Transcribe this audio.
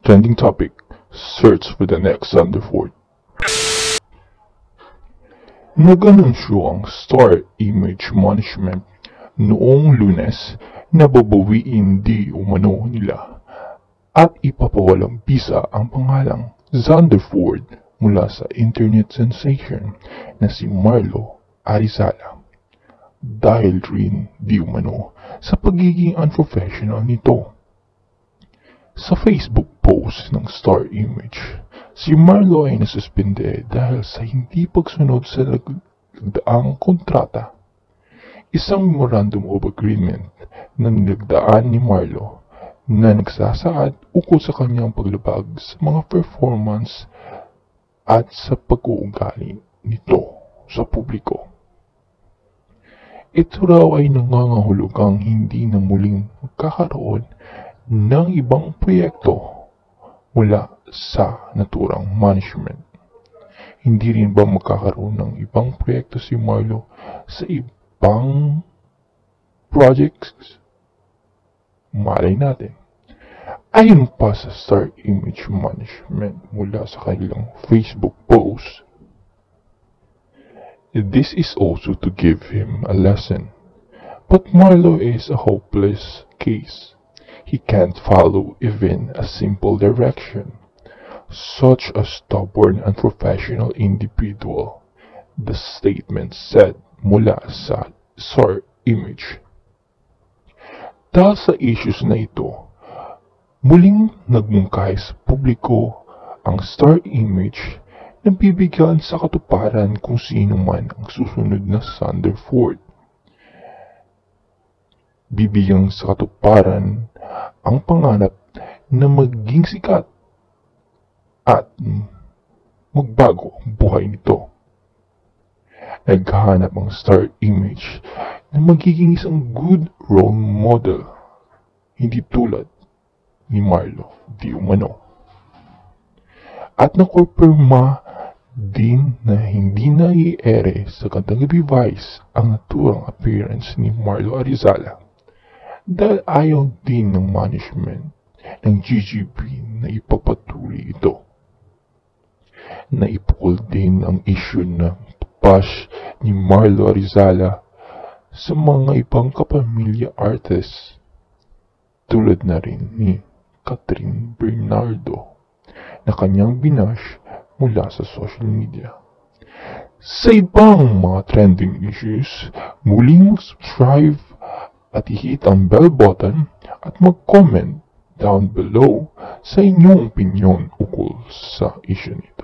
Trending topic, search for the next Thunderford. Nag-anunsyo ang Star Image Management noong Lunes na babawiin di umano nila at ipapawalang bisa ang pangalang Thunderford mula sa internet sensation na si Marlo Arizala dahil rin di umano sa pagiging unprofessional nito. Sa Facebook post ng Star Image, si Marlo ay nasuspinde dahil sa hindi pagsunod sa nagdaang kontrata. Isang memorandum of agreement na nilagdaan ni Marlo na nagsasaad ukol sa kanyang paglabag sa mga performance at sa pag-uugali nito sa publiko. Ito raw ay nangangahulugang hindi na muling magkakaroon ng ibang proyekto mula sa naturang management. Hindi rin ba magkakaroon ng ibang proyekto si Marlo sa ibang projects? Malay natin. Ayon pa sa Star Image Management mula sa kanilang Facebook post, this is also to give him a lesson. But Marlo is a hopeless case. He can't follow even a simple direction. Such a stubborn and professional individual, the statement said mula sa Star Image. Dahil sa issues na ito, muling nagmungkahi sa publiko ang Star Image na bibigyan sa katuparan kung sino man ang susunod na Thunderford. Bibigyan sa katuparan ang pangarap na maging sikat at magbago ang buhay nito. Naghahanap ang Star Image na magiging isang good role model, hindi tulad ni Marlo di umano. At nakumpirma din na hindi na i-ere sa kantang device ang naturang appearance ni Marlo Arizala dahil ayaw din ng management ng GGB na ipagpatuloy ito. Naipukol din ang issue ng bash ni Marlo Arizala sa mga ibang kapamilya artists tulad na rin ni Catherine Bernardo na kanyang binash mula sa social media. Sa ibang mga trending issues, muling mag-subscribe at i-hit ang bell button at mag-comment down below sa inyong opinion ukol sa issue nito.